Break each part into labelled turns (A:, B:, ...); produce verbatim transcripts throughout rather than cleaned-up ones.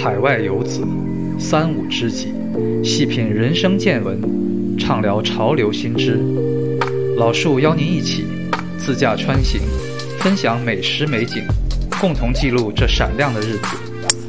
A: 海外游子，三五知己，细品人生见闻，畅聊潮流新知。老树邀您一起自驾穿行，分享美食美景，共同记录这闪亮的日子。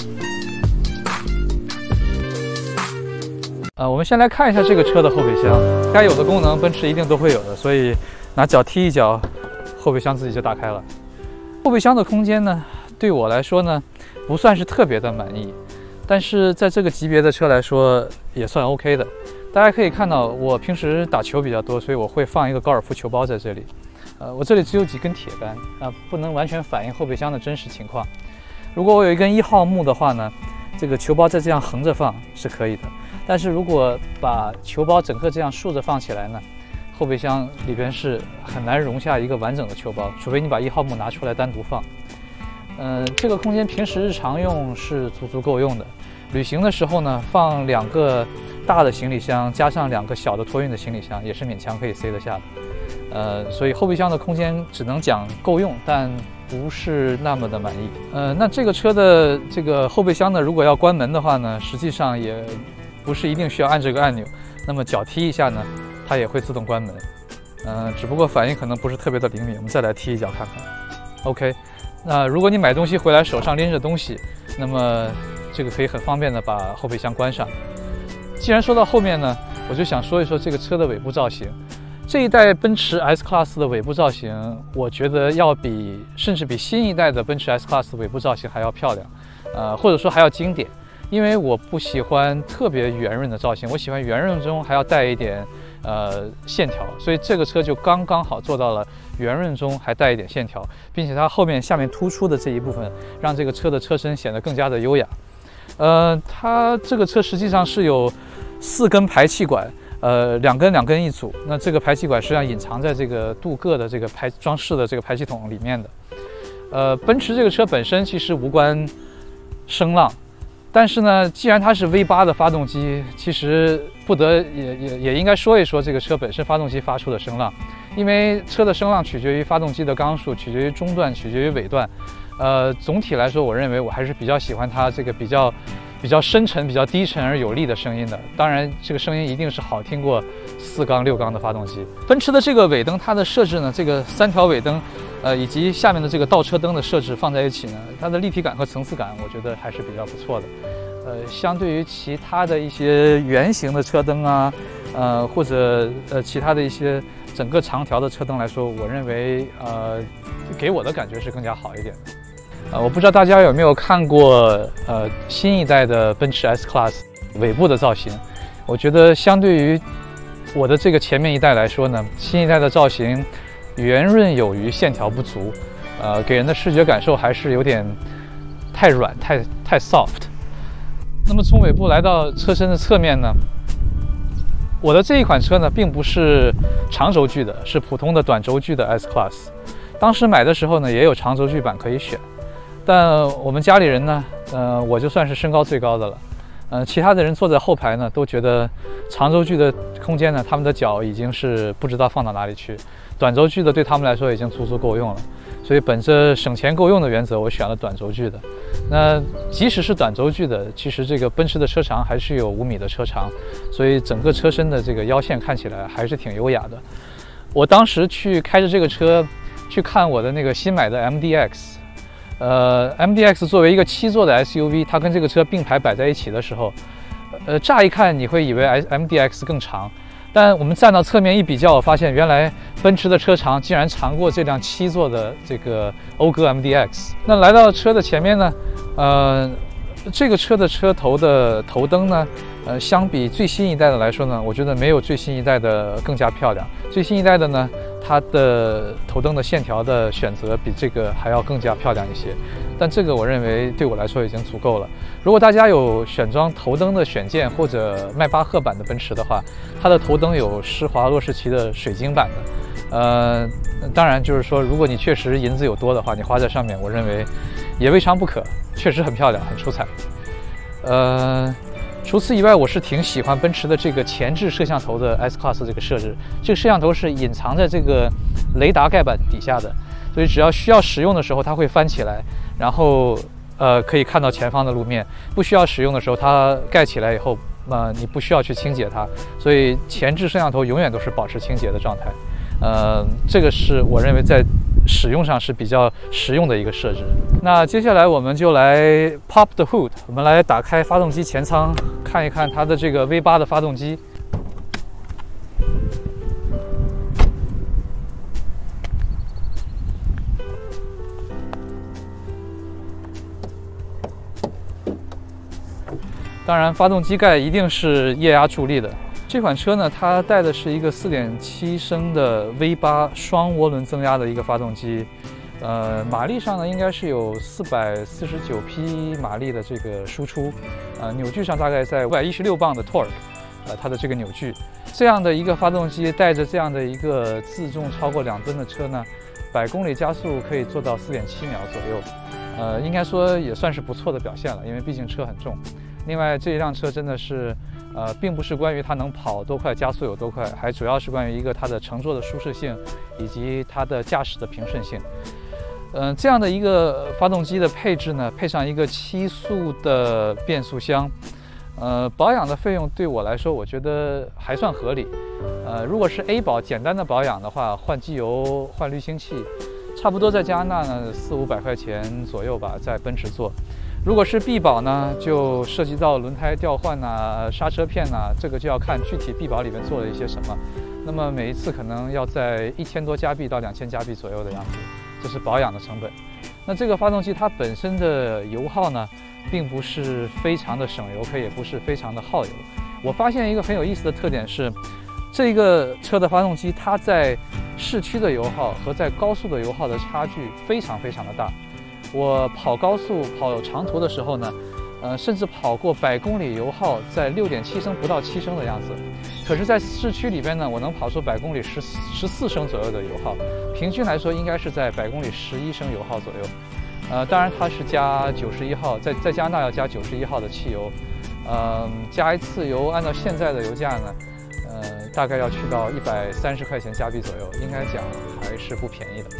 A: 呃，我们先来看一下这个车的后备箱，该有的功能奔驰一定都会有的，所以拿脚踢一脚，后备箱自己就打开了。后备箱的空间呢，对我来说呢，不算是特别的满意，但是在这个级别的车来说也算 OK 的。大家可以看到，我平时打球比较多，所以我会放一个高尔夫球包在这里。呃，我这里只有几根铁杆啊、呃，不能完全反映后备箱的真实情况。如果我有一根一号木的话呢，这个球包再这样横着放是可以的。但是如果把球包整个这样竖着放起来呢，后备箱里边是很难容下一个完整的球包，除非你把一号木拿出来单独放。嗯、呃，这个空间平时日常用是足足够用的。旅行的时候呢，放两个大的行李箱，加上两个小的托运的行李箱，也是勉强可以塞得下的。呃，所以后备箱的空间只能讲够用，但不是那么的满意。呃，那这个车的这个后备箱呢，如果要关门的话呢，实际上也不是一定需要按这个按钮，那么脚踢一下呢，它也会自动关门。嗯、呃，只不过反应可能不是特别的灵敏，我们再来踢一脚看看。OK， 那如果你买东西回来手上拎着东西，那么这个可以很方便的把后备箱关上。既然说到后面呢，我就想说一说这个车的尾部造型。这一代奔驰 S Class 的尾部造型，我觉得要比甚至比新一代的奔驰 S Class 的尾部造型还要漂亮，呃，或者说还要经典。因为我不喜欢特别圆润的造型，我喜欢圆润中还要带一点呃线条，所以这个车就刚刚好做到了圆润中还带一点线条，并且它后面下面突出的这一部分，让这个车的车身显得更加的优雅。呃，它这个车实际上是有四根排气管。呃，两根两根一组，那这个排气管实际上隐藏在这个镀铬的这个排装饰的这个排气筒里面的。呃，奔驰这个车本身其实无关声浪，但是呢，既然它是 V 八 的发动机，其实不得也也也应该说一说这个车本身发动机发出的声浪，因为车的声浪取决于发动机的缸数，取决于中段，取决于尾段。呃，总体来说，我认为我还是比较喜欢它这个比较。比较深沉、比较低沉而有力的声音的，当然这个声音一定是好听过四缸、六缸的发动机。奔驰的这个尾灯，它的设置呢，这个三条尾灯，呃，以及下面的这个倒车灯的设置放在一起呢，它的立体感和层次感，我觉得还是比较不错的。呃，相对于其他的一些圆形的车灯啊，呃，或者呃其他的一些整个长条的车灯来说，我认为呃给我的感觉是更加好一点的。呃，我不知道大家有没有看过呃新一代的奔驰 S Class 尾部的造型。我觉得相对于我的这个前面一代来说呢，新一代的造型圆润有余，线条不足，呃，给人的视觉感受还是有点太软、太太 soft。那么从尾部来到车身的侧面呢，我的这一款车呢并不是长轴距的，是普通的短轴距的 S Class。当时买的时候呢，也有长轴距版可以选。但我们家里人呢，呃，我就算是身高最高的了，呃，其他的人坐在后排呢，都觉得长轴距的空间呢，他们的脚已经是不知道放到哪里去，短轴距的对他们来说已经足足够用了，所以本着省钱够用的原则，我选了短轴距的。那即使是短轴距的，其实这个奔驰的车长还是有五米的车长，所以整个车身的这个腰线看起来还是挺优雅的。我当时去开着这个车去看我的那个新买的 M D X。呃 ，M D X 作为一个七座的 S U V， 它跟这个车并排摆在一起的时候，呃，乍一看你会以为 M D X 更长，但我们站到侧面一比较，我发现原来奔驰的车长竟然长过这辆七座的这个讴歌 M D X。那来到车的前面呢，呃，这个车的车头的头灯呢，呃，相比最新一代的来说呢，我觉得没有最新一代的更加漂亮。最新一代的呢，它的头灯的线条的选择比这个还要更加漂亮一些，但这个我认为对我来说已经足够了。如果大家有选装头灯的选件或者迈巴赫版的奔驰的话，它的头灯有施华洛世奇的水晶版的。呃，当然就是说，如果你确实银子有多的话，你花在上面，我认为也未尝不可，确实很漂亮，很出彩。呃。除此以外，我是挺喜欢奔驰的这个前置摄像头的 S Class 这个设置。这个摄像头是隐藏在这个雷达盖板底下的，所以只要需要使用的时候，它会翻起来，然后呃可以看到前方的路面，不需要使用的时候，它盖起来以后，呃，你不需要去清洁它，所以前置摄像头永远都是保持清洁的状态。呃，这个是我认为在使用上是比较实用的一个设置。那接下来我们就来 pop the hood， 我们来打开发动机前舱，看一看它的这个 V 八 的发动机。当然，发动机盖一定是液压助力的。这款车呢，它带的是一个 四点七 升的 V 八 双涡轮增压的一个发动机，呃，马力上呢应该是有四百四十九匹马力的这个输出，呃，扭矩上大概在五百一十六磅的 torque， 呃，它的这个扭矩。这样的一个发动机带着这样的一个自重超过两吨的车呢，百公里加速可以做到 四点七秒左右，呃，应该说也算是不错的表现了，因为毕竟车很重。另外，这一辆车真的是，呃，并不是关于它能跑多快、加速有多快，还主要是关于一个它的乘坐的舒适性，以及它的驾驶的平顺性。嗯、呃，这样的一个发动机的配置呢，配上一个七速的变速箱，呃，保养的费用对我来说，我觉得还算合理。呃，如果是 A 保简单的保养的话，换机油、换滤清器，差不多在加拿大呢四五百块钱左右吧，在奔驰做。如果是 B 保呢，就涉及到轮胎调换呐、刹车片呐，这个就要看具体 B 保里面做了一些什么。那么每一次可能要在一千多加币到两千加币左右的样子，这是保养的成本。那这个发动机它本身的油耗呢，并不是非常的省油，可也不是非常的耗油。我发现一个很有意思的特点是，这个车的发动机它在市区的油耗和在高速的油耗的差距非常非常的大。我跑高速、跑长途的时候呢，呃，甚至跑过百公里油耗在六点七升不到七升的样子。可是，在市区里边呢，我能跑出百公里十十四升左右的油耗，平均来说应该是在百公里十一升油耗左右。呃，当然它是加九十一号，在在加拿大要加九十一号的汽油，呃，加一次油，按照现在的油价呢，呃，大概要去到一百三十块钱加币左右，应该讲还是不便宜的。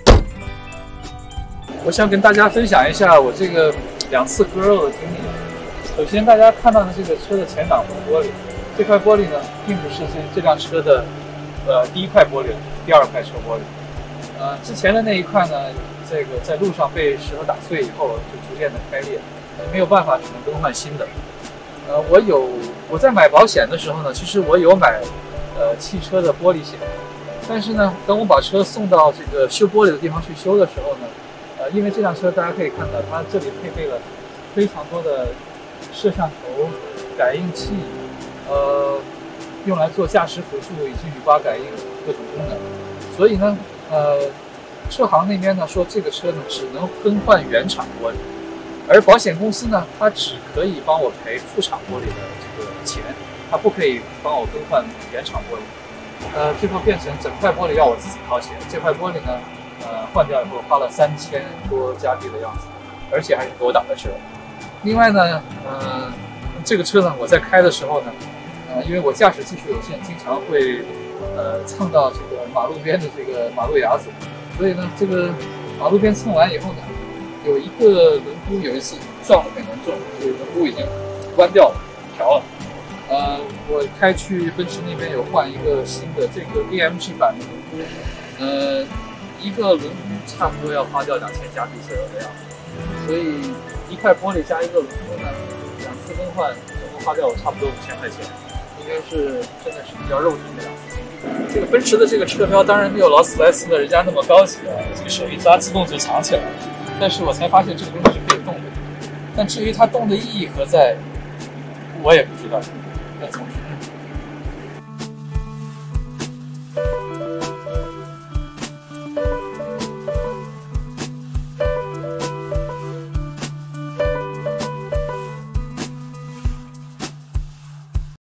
A: 我想跟大家分享一下我这个两次割肉的经历。首先，大家看到的这个车的前挡风玻璃，这块玻璃呢，并不是这这辆车的呃第一块玻璃，第二块车玻璃。呃，之前的那一块呢，这个在路上被石头打碎以后，就逐渐的开裂，没有办法，只能更换新的。呃，我有我在买保险的时候呢，其实我有买呃汽车的玻璃险，但是呢，等我把车送到这个修玻璃的地方去修的时候呢。呃，因为这辆车大家可以看到，它这里配备了非常多的摄像头、感应器，呃，用来做驾驶辅助以及雨刮感应各种功能。所以呢，呃，车行那边呢说这个车呢只能更换原厂玻璃，而保险公司呢，它只可以帮我赔副厂玻璃的这个钱，它不可以帮我更换原厂玻璃。呃，最后变成整块玻璃要我自己掏钱，这块玻璃呢。呃，换掉以后花了三千多加币的样子，而且还是给我打的折。另外呢，呃，这个车呢，我在开的时候呢，呃，因为我驾驶技术有限，经常会呃蹭到这个马路边的这个马路牙子，所以呢，这个马路边蹭完以后呢，有一个轮毂有一次撞得很严重，就是轮毂已经弯掉了，调了。呃，我开去奔驰那边有换一个新的这个 A M G 版的轮毂，呃。一个轮毂差不多要花掉两千加币左右的样子，所以一块玻璃加一个轮毂呢，两次更换总共花掉我差不多五千块钱，应该是真的是比较肉疼的两次经历。这个奔驰的这个车标当然没有劳斯莱斯的人家那么高级啊，这个手一抓自动就藏起来了。但是我才发现这个东西是可以动的，但至于它动的意义何在，我也不知道，要从